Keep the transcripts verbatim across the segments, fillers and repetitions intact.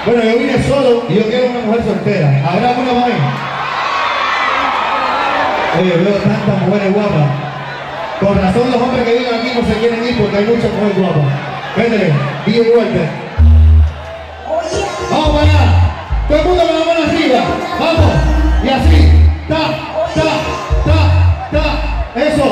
Bueno, yo vine solo y yo quiero una mujer soltera. ¿Habrá una más ahí? Oye, veo tantas mujeres guapas. Con razón los hombres que viven aquí no se quieren ir porque hay muchas mujeres guapas. Véndele, D J Walter. Vamos para allá. Todo el mundo con la mano arriba. Vamos. Y así. Ta, ta, ta, ta. Eso.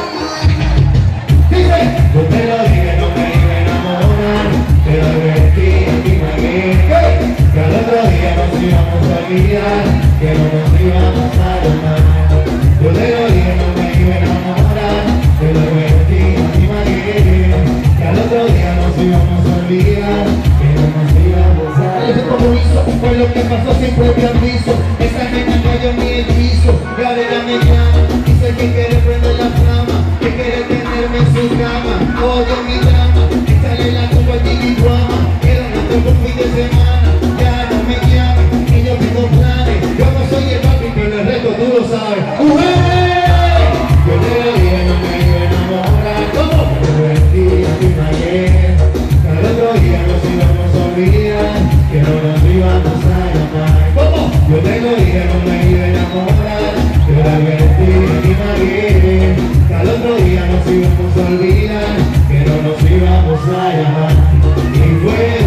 Dice. Yo te lo dije, no me iba a enamorar. Te lo advertí, y me dije que al otro día nos íbamos a olvidar, que no nos íbamos a llamar. Yo te lo dije, no me iba a enamorar. Te lo advertí, y me dije que al otro día nos íbamos a olvidar, que no nos íbamos a llamar. Ese compromiso fue lo que pasó sin previo aviso. Esa nena cayó en mi hechizo, y ahora ella me llama. Dice que quiere prender la flama, que quiere tenerme en su cama. Odio mi drama, échale la culpa al tiguituama. Quiero nuestro fin de semana, ya no me llames, que yo tengo planes. Yo no soy el papi, pero el resto tú lo sabes. ¡Mujeres! Yo te lo dije, no me iba a enamorar. ¿Cómo? Te lo advertí ayer, que al otro día nos íbamos a olvidar, que no nos íbamos a llamar. ¿Cómo? Yo te lo dije, no me iba a enamorar. Te lo advertí ayer, que al otro día nos íbamos a olvidar, que no nos íbamos a llamar. Y fue